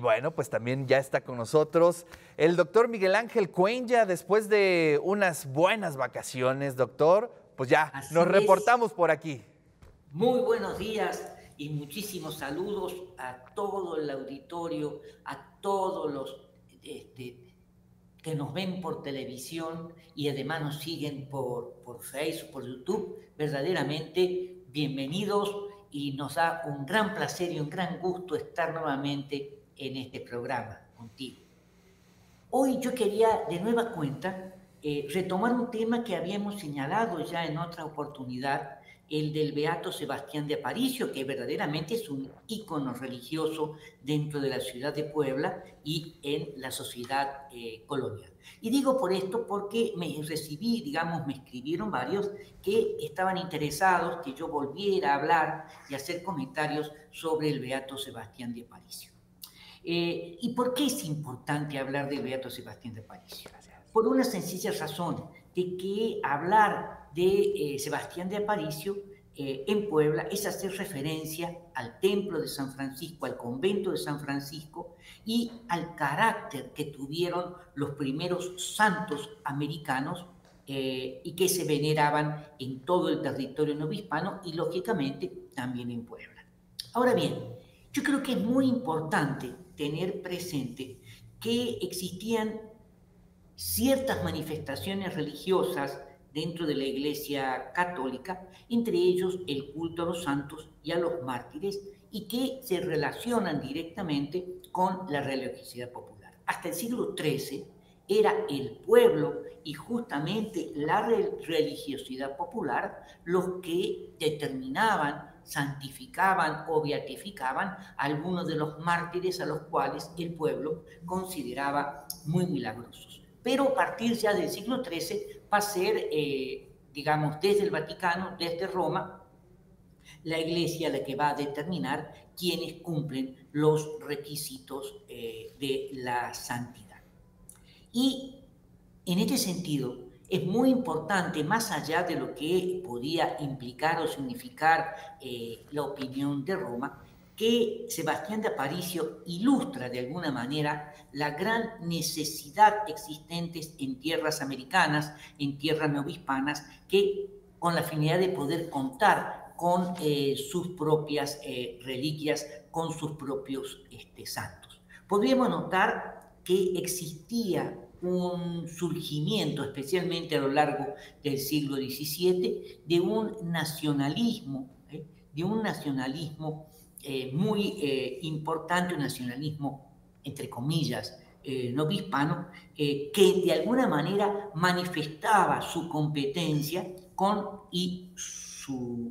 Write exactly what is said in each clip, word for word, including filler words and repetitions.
bueno, pues también ya está con nosotros el doctor Miguel Ángel Cuenya, después de unas buenas vacaciones, doctor, pues ya Así nos es. reportamos por aquí. Muy buenos días y muchísimos saludos a todo el auditorio, a todos los este, que nos ven por televisión y además nos siguen por, por Facebook, por YouTube. Verdaderamente bienvenidos y nos da un gran placer y un gran gusto estar nuevamente en este programa contigo. Hoy yo quería de nueva cuenta eh, retomar un tema que habíamos señalado ya en otra oportunidad, el del Beato Sebastián de Aparicio, que verdaderamente es un ícono religioso dentro de la ciudad de Puebla y en la sociedad eh, colonial. Y digo por esto porque me recibí, digamos, me escribieron varios que estaban interesados que yo volviera a hablar y hacer comentarios sobre el Beato Sebastián de Aparicio. Eh, ¿Y por qué es importante hablar del Beato Sebastián de Aparicio? Por una sencilla razón, de que hablar de eh, Sebastián de Aparicio eh, en Puebla es hacer referencia al templo de San Francisco, al convento de San Francisco y al carácter que tuvieron los primeros santos americanos eh, y que se veneraban en todo el territorio novohispano y lógicamente también en Puebla. Ahora bien, yo creo que es muy importante tener presente que existían ciertas manifestaciones religiosas dentro de la Iglesia Católica, entre ellos el culto a los santos y a los mártires, y que se relacionan directamente con la religiosidad popular. Hasta el siglo trece era el pueblo y justamente la religiosidad popular los que determinaban, santificaban o beatificaban a algunos de los mártires a los cuales el pueblo consideraba muy milagrosos. Pero a partir ya del siglo trece va a ser, eh, digamos, desde el Vaticano, desde Roma, la Iglesia la que va a determinar quiénes cumplen los requisitos eh, de la santidad. Y en este sentido, es muy importante, más allá de lo que podía implicar o significar eh, la opinión de Roma, que Sebastián de Aparicio ilustra de alguna manera la gran necesidad existente en tierras americanas, en tierras neohispanas, que con la finalidad de poder contar con eh, sus propias eh, reliquias, con sus propios este, santos. Podríamos notar que existía un surgimiento, especialmente a lo largo del siglo diecisiete, de un nacionalismo, ¿eh? de un nacionalismo eh, muy eh, importante, un nacionalismo, entre comillas, eh, novohispano, eh, que de alguna manera manifestaba su competencia con y su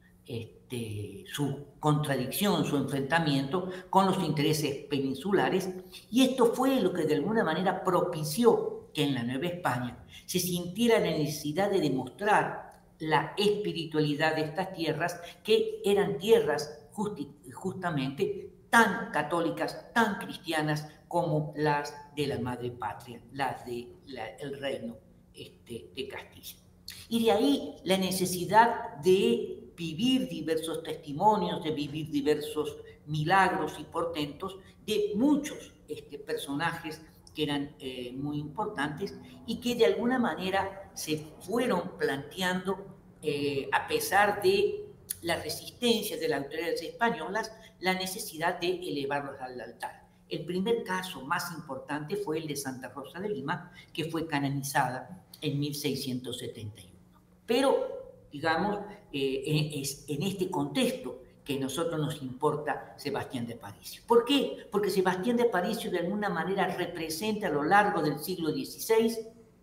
Este, su contradicción, su enfrentamiento con los intereses peninsulares, y esto fue lo que de alguna manera propició que en la Nueva España se sintiera la necesidad de demostrar la espiritualidad de estas tierras, que eran tierras justi justamente tan católicas, tan cristianas como las de la madre patria, las del de reino este, de Castilla. Y de ahí la necesidad de vivir diversos testimonios, de vivir diversos milagros y portentos de muchos este, personajes que eran eh, muy importantes y que de alguna manera se fueron planteando, eh, a pesar de la resistencia de las autoridades españolas, la necesidad de elevarlos al altar. El primer caso más importante fue el de Santa Rosa de Lima, que fue canonizada en mil seiscientos setenta y uno. Pero, digamos, eh, es en este contexto que a nosotros nos importa Sebastián de Aparicio. ¿Por qué? Porque Sebastián de Aparicio de alguna manera representa a lo largo del siglo dieciséis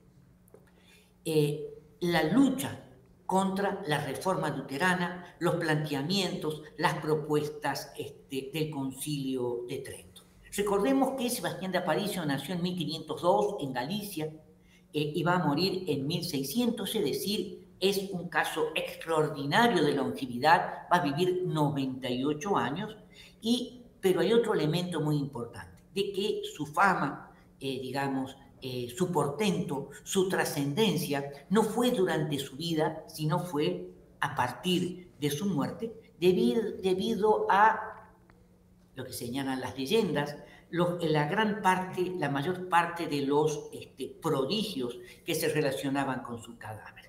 eh, la lucha contra la reforma luterana, los planteamientos, las propuestas este, del Concilio de Trento. Recordemos que Sebastián de Aparicio nació en mil quinientos dos en Galicia eh, y va a morir en mil seiscientos, es decir, es un caso extraordinario de longevidad, va a vivir noventa y ocho años, y, pero hay otro elemento muy importante, de que su fama, eh, digamos, eh, su portento, su trascendencia, no fue durante su vida, sino fue a partir de su muerte, debido, debido a lo que señalan las leyendas, los, la gran parte, la mayor parte de los este, prodigios que se relacionaban con su cadáver.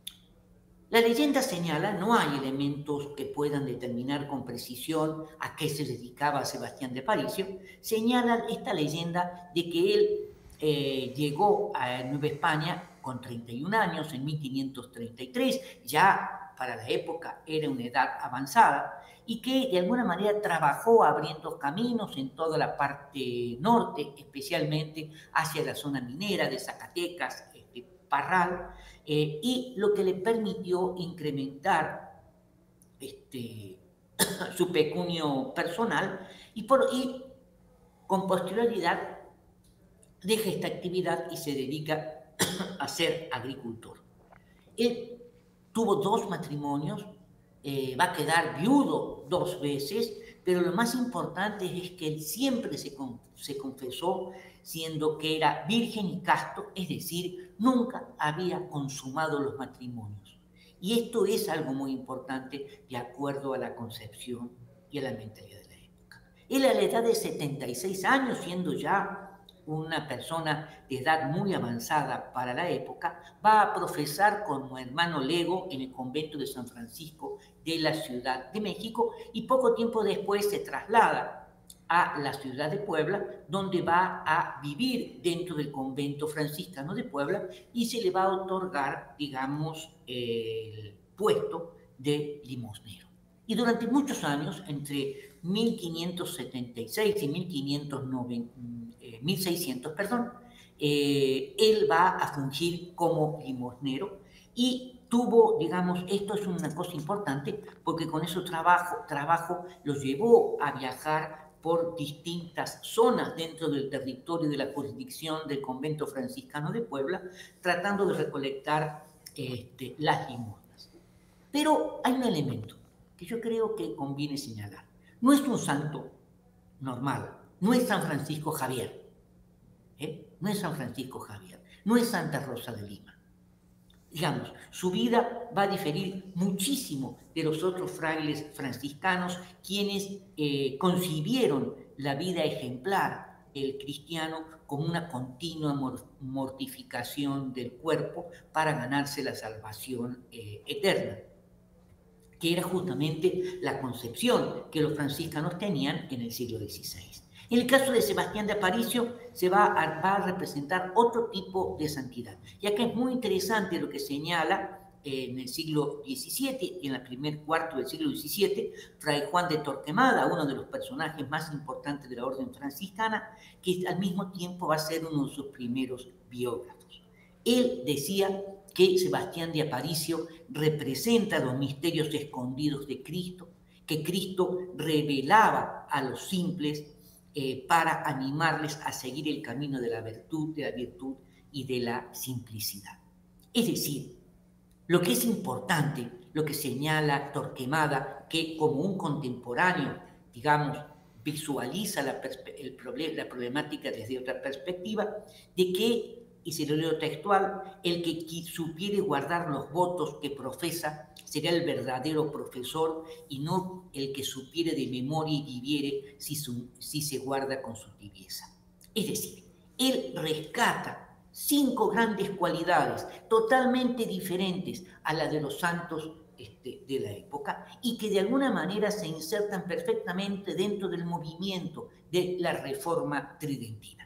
La leyenda señala, no hay elementos que puedan determinar con precisión a qué se dedicaba Sebastián de Aparicio, señala esta leyenda de que él eh, llegó a Nueva España con treinta y un años, en mil quinientos treinta y tres, ya para la época era una edad avanzada, y que de alguna manera trabajó abriendo caminos en toda la parte norte, especialmente hacia la zona minera de Zacatecas, este, Parral, eh, y lo que le permitió incrementar este, su pecunio personal y, por, y con posterioridad deja esta actividad y se dedica a ser agricultor. Él tuvo dos matrimonios, eh, va a quedar viudo dos veces, pero lo más importante es que él siempre se, con, se confesó siendo que era virgen y casto, es decir, nunca había consumado los matrimonios. Y esto es algo muy importante de acuerdo a la concepción y a la mentalidad de la época. Él a la edad de setenta y seis años, siendo ya una persona de edad muy avanzada para la época, va a profesar como hermano lego en el convento de San Francisco de la Ciudad de México y poco tiempo después se traslada a la ciudad de Puebla, donde va a vivir dentro del convento franciscano de Puebla y se le va a otorgar, digamos, el puesto de limosnero. Y durante muchos años, entre mil quinientos setenta y seis y mil quinientos noventa, eh, mil seiscientos, perdón, eh, él va a fungir como limosnero y tuvo, digamos, esto es una cosa importante porque con ese trabajo, trabajo los llevó a viajar por distintas zonas dentro del territorio de la jurisdicción del convento franciscano de Puebla, tratando de recolectar este, las limosnas. Pero hay un elemento que yo creo que conviene señalar. No es un santo normal, no es San Francisco Javier, ¿eh? no es San Francisco Javier, no es Santa Rosa de Lima. Digamos, su vida va a diferir muchísimo de los otros frailes franciscanos, quienes eh, concibieron la vida ejemplar del cristiano como una continua mortificación del cuerpo para ganarse la salvación eh, eterna, que era justamente la concepción que los franciscanos tenían en el siglo dieciséis. En el caso de Sebastián de Aparicio se va a, va a representar otro tipo de santidad. Y acá es muy interesante lo que señala eh, en el siglo diecisiete y en el primer cuarto del siglo diecisiete, Fray Juan de Torquemada, uno de los personajes más importantes de la orden franciscana, que al mismo tiempo va a ser uno de sus primeros biógrafos. Él decía que Sebastián de Aparicio representa los misterios escondidos de Cristo, que Cristo revelaba a los simples Eh, para animarles a seguir el camino de la virtud, de la virtud y de la simplicidad. Es decir, lo que es importante, lo que señala Torquemada, que como un contemporáneo, digamos, visualiza la, el problem, la problemática desde otra perspectiva, de que, y se lo leo textual, el que supiere guardar los votos que profesa será el verdadero profesor y no el que supiere de memoria y viviere si, su, si se guarda con su tibieza. Es decir, él rescata cinco grandes cualidades totalmente diferentes a las de los santos este, de la época y que de alguna manera se insertan perfectamente dentro del movimiento de la Reforma Tridentina.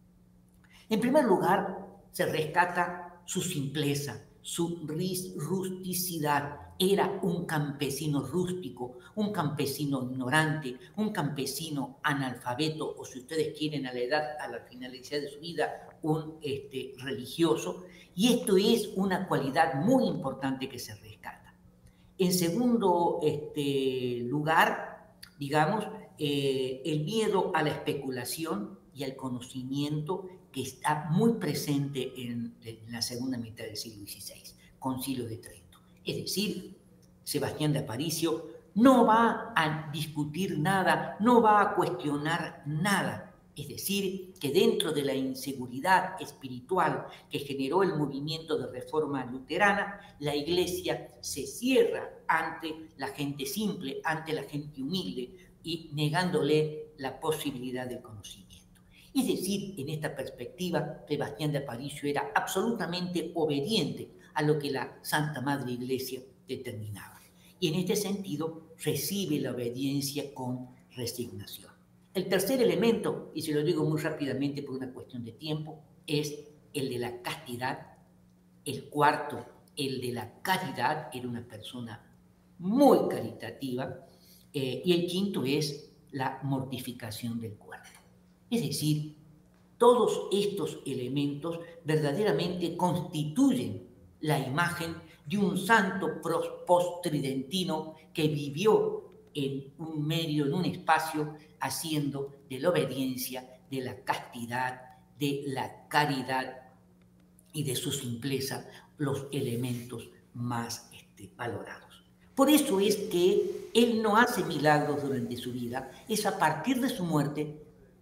En primer lugar, se rescata su simpleza, su rusticidad. Era un campesino rústico, un campesino ignorante, un campesino analfabeto, o si ustedes quieren a la edad, a la finalidad de su vida, un este, religioso. Y esto es una cualidad muy importante que se rescata. En segundo este, lugar, digamos, eh, el miedo a la especulación y al conocimiento que está muy presente en, en la segunda mitad del siglo dieciséis, Concilio de Trento. Es decir, Sebastián de Aparicio no va a discutir nada, no va a cuestionar nada. Es decir, que dentro de la inseguridad espiritual que generó el movimiento de reforma luterana, la Iglesia se cierra ante la gente simple, ante la gente humilde y negándole la posibilidad del conocimiento. Es decir, en esta perspectiva, Sebastián de Aparicio era absolutamente obediente a lo que la Santa Madre Iglesia determinaba. Y en este sentido, recibe la obediencia con resignación. El tercer elemento, y se lo digo muy rápidamente por una cuestión de tiempo, es el de la castidad. El cuarto, el de la caridad, era una persona muy caritativa. Eh, y el quinto es la mortificación del cuerpo. Es decir, todos estos elementos verdaderamente constituyen la imagen de un santo post-tridentino que vivió en un medio, en un espacio, haciendo de la obediencia, de la castidad, de la caridad y de su simpleza los elementos más este, valorados. Por eso es que él no hace milagros durante su vida, es a partir de su muerte,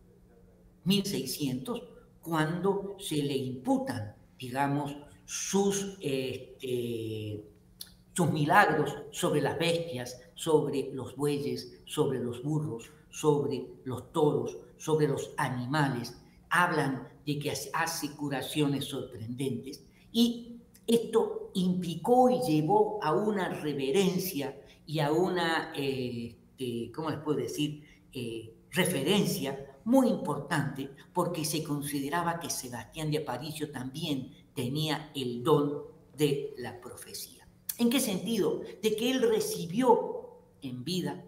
mil seiscientos, cuando se le imputan, digamos, sus, este, sus milagros sobre las bestias, sobre los bueyes, sobre los burros, sobre los toros, sobre los animales. Hablan de que hace curaciones sorprendentes y esto implicó y llevó a una reverencia y a una, eh, eh, ¿cómo les puedo decir?, eh, referencia muy importante, porque se consideraba que Sebastián de Aparicio también tenía el don de la profecía. ¿En qué sentido? De que él recibió en vida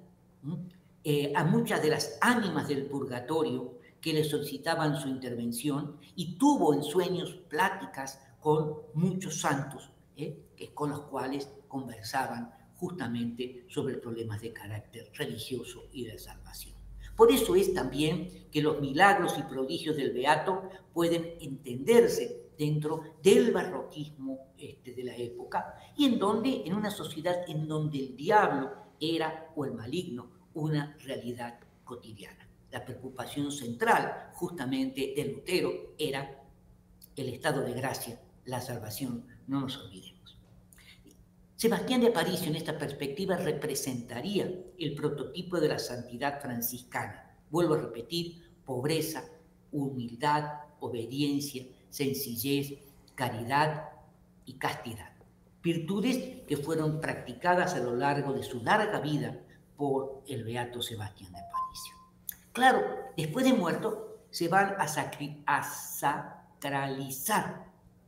eh, a muchas de las ánimas del purgatorio que le solicitaban su intervención y tuvo en sueños pláticas con muchos santos, ¿eh? que, con los cuales conversaban justamente sobre problemas de carácter religioso y de salvación. Por eso es también que los milagros y prodigios del Beato pueden entenderse dentro del barroquismo este, de la época y en donde, en una sociedad en donde el diablo era, o el maligno, una realidad cotidiana. La preocupación central justamente de Lutero era el estado de gracia, la salvación, no nos olvidemos. Sebastián de Aparicio en esta perspectiva representaría el prototipo de la santidad franciscana. Vuelvo a repetir, pobreza, humildad, obediencia, sencillez, caridad y castidad. Virtudes que fueron practicadas a lo largo de su larga vida por el beato Sebastián de Aparicio. Claro, después de muerto se van a, sacri- a sacralizar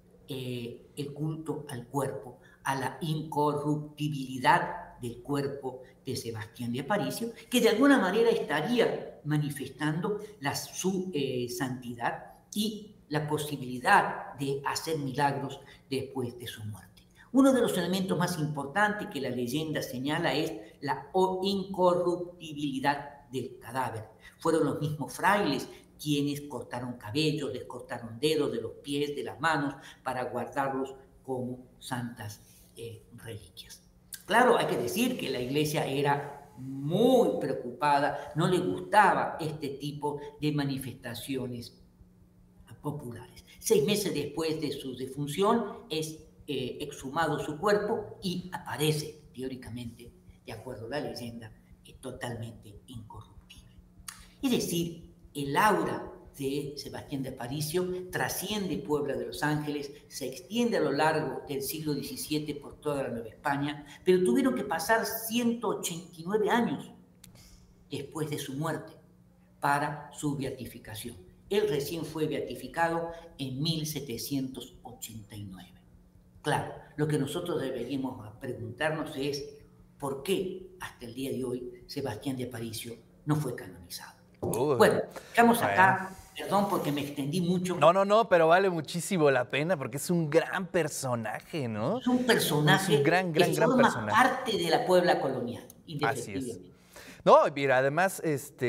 eh, el culto al cuerpo, a la incorruptibilidad del cuerpo de Sebastián de Aparicio, que de alguna manera estaría manifestando la, su eh, santidad y la posibilidad de hacer milagros después de su muerte. Uno de los elementos más importantes que la leyenda señala es la incorruptibilidad del cadáver. Fueron los mismos frailes quienes cortaron cabellos, les cortaron dedos de los pies, de las manos, para guardarlos como santas eh, reliquias. Claro, hay que decir que la iglesia era muy preocupada, no le gustaba este tipo de manifestaciones populares. Seis meses después de su defunción es eh, exhumado su cuerpo y aparece, teóricamente, de acuerdo a la leyenda, es totalmente incorruptible. Es decir, el aura de Sebastián de Aparicio trasciende Puebla de Los Ángeles, se extiende a lo largo del siglo diecisiete por toda la Nueva España, pero tuvieron que pasar ciento ochenta y nueve años después de su muerte para su beatificación. Él recién fue beatificado en mil setecientos ochenta y nueve. Claro, lo que nosotros deberíamos preguntarnos es ¿por qué hasta el día de hoy Sebastián de Aparicio no fue canonizado? Uh, bueno, dejamos acá, bueno. Perdón porque me extendí mucho. No, no, no, pero vale muchísimo la pena porque es un gran personaje, ¿no? Es un personaje es un gran, gran, que gran forma personaje. parte de la Puebla colonial, indefectiblemente. Así es. No, mira, además,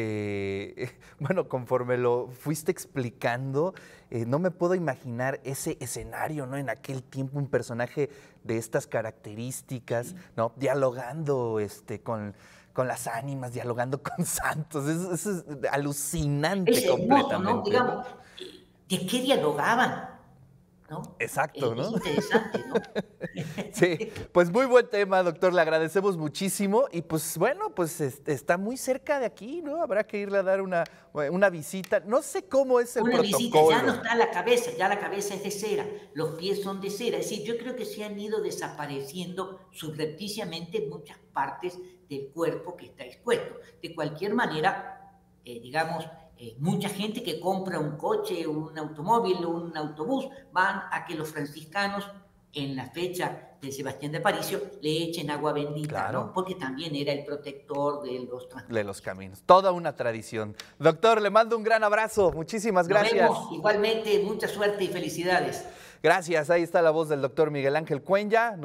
este, bueno, conforme lo fuiste explicando, eh, no me puedo imaginar ese escenario, ¿no? En aquel tiempo, un personaje de estas características, ¿no? Dialogando este, con, con las ánimas, dialogando con santos. Eso, eso es alucinante es hermoso, completamente. ¿no? Digamos, ¿de qué dialogaban? ¿no? Exacto, Es, ¿no? es interesante, ¿no? Sí, pues muy buen tema, doctor, le agradecemos muchísimo y pues bueno, pues este, está muy cerca de aquí, ¿no? Habrá que irle a dar una, una visita. No sé cómo es el Una visita, ya no protocolo. está la cabeza, ya la cabeza es de cera, los pies son de cera. Es decir, yo creo que se han ido desapareciendo subrepticiamente muchas partes del cuerpo que está expuesto. De cualquier manera, eh, digamos, eh, mucha gente que compra un coche, un automóvil, un autobús, van a que los franciscanos en la fecha de Sebastián de Aparicio le echen agua bendita, Claro. ¿no? Porque también era el protector de los transportes. De los caminos, toda una tradición. Doctor, le mando un gran abrazo, muchísimas gracias. Nos vemos, igualmente, mucha suerte y felicidades. Gracias, ahí está la voz del doctor Miguel Ángel Cuenya.